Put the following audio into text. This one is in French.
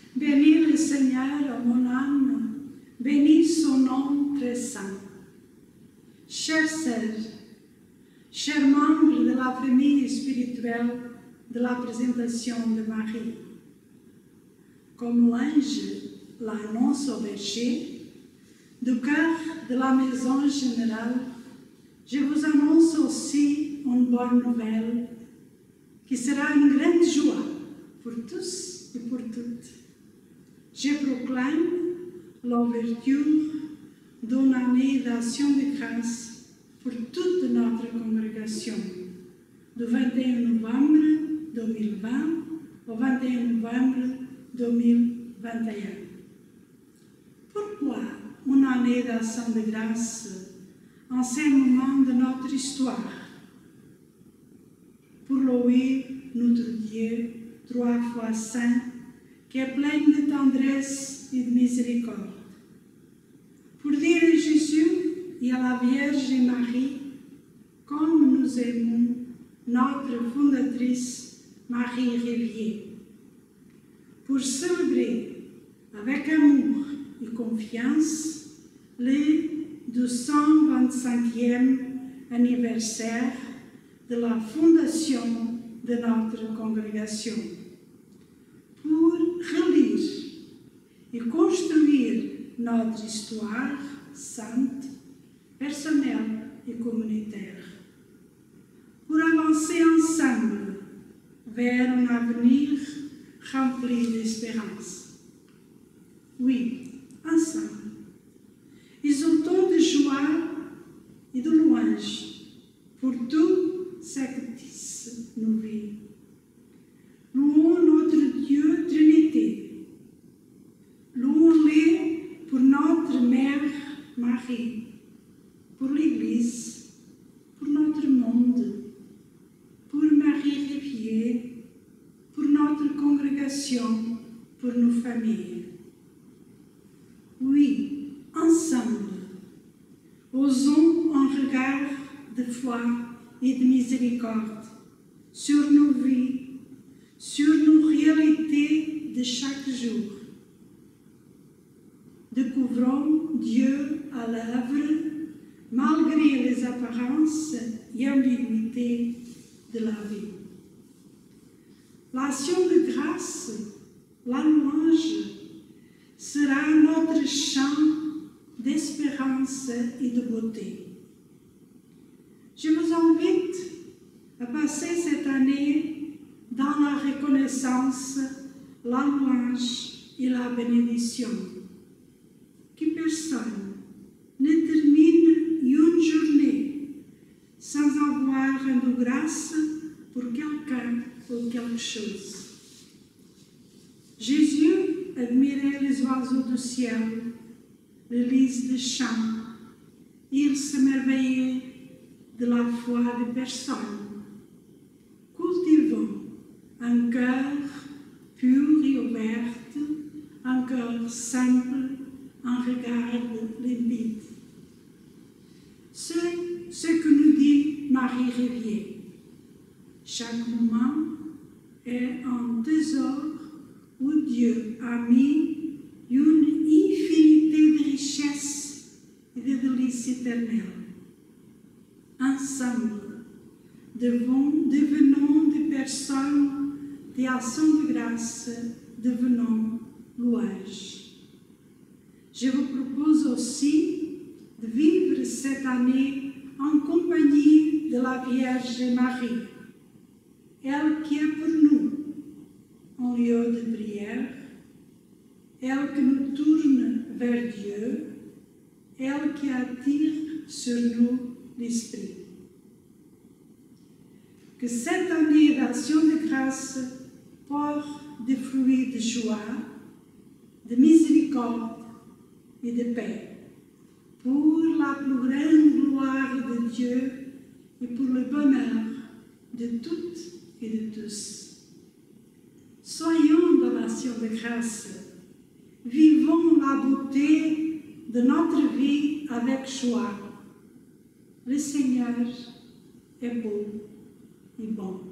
Bénis le Seigneur, mon âme, bénis son nom très saint. Chers sœurs, chers membres de la famille spirituelle de la présentation de Marie, comme l'ange l'annonce au berger, du cœur de la maison générale, je vous annonce aussi une bonne nouvelle qui sera une grande joie pour tous et pour toutes. Je proclame l'ouverture d'une année d'action de grâce pour toute notre congrégation, du 21 novembre 2020 au 21 novembre 2021. Pourquoi une année d'action de grâce en ces moments de notre histoire? Pour louer notre Dieu, 3 fois saint, qui est plein de tendresse et de miséricorde. Pour dire à Jésus et à la Vierge Marie, comme nous aimons notre fondatrice Marie Réveillée. Pour célébrer avec amour et confiance le 225e anniversaire de la fondation de notre congrégation. Pour relire et construire notre histoire sainte, personnelle et communautaire. Pour avancer ensemble vers un avenir rempli d'espérance. Oui, ensemble, exultons de joie et de louange pour tout ce que tisse nos vies. Louons notre Dieu Trinité. Louons-le pour notre Mère Marie, pour l'Église, pour notre monde, pour Marie Réveillée, pour notre congrégation, pour nos familles. Oui, ensemble, osons un regard de foi et de miséricorde sur nos vies, sur nos réalités de chaque jour. Découvrons Dieu à l'œuvre malgré les apparences et ambiguïtés de la vie. L'action de grâce, la louange, sera notre chant d'espérance et de beauté. Je vous invite à passer cette année dans la reconnaissance, la louange et la bénédiction. Que personne ne termine une journée sans avoir une grâce pour quelqu'un ou quelque chose. Jésus admirait les oiseaux du ciel, les lys des champs. Il s'émerveillait de la foi des personnes. Cultivons un cœur pur et ouvert, un cœur simple, un regard limpide. C'est ce que nous dit Marie Réveillée. Chaque moment est un trésor où Dieu a mis une infinité de richesses et de délices éternelles. Ensemble, devenons des personnes d'action de grâce, devenons louanges. Je vous propose aussi de vivre cette année en compagnie de la Vierge Marie, elle qui est pour nous un lieu de prière, elle qui nous tourne vers Dieu, elle qui attire sur nous l'Esprit. Que cette année d'action de grâce porte des fruits de joie, de miséricorde et de paix, pour la plus grande gloire de Dieu et pour le bonheur de toutes et de tous. Soyons dans l'action de grâce, vivons la beauté de notre vie avec joie. Le Seigneur est beau et bon.